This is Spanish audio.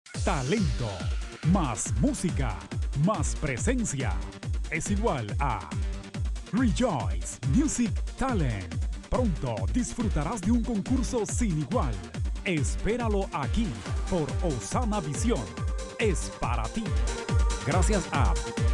Talento más música más presencia es igual a Rejoice Music Talent. Pronto disfrutarás de un concurso sin igual. Espéralo aquí por Osana Visión. Es para ti. Gracias a